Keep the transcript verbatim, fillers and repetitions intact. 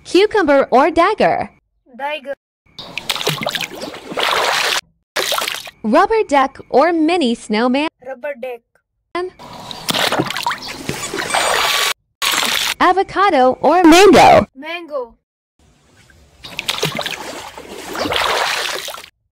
Cucumber or dagger? Dagger. Rubber duck or mini snowman? Rubber duck. Avocado or mango? Mango.